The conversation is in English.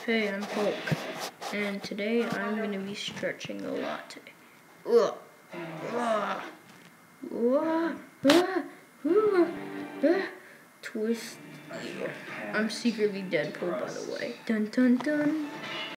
Hey, I'm Hulk, and today I'm going to be stretching a lot today. Ugh. Ugh. Twist. I'm secretly Deadpool, by the way. Dun dun dun.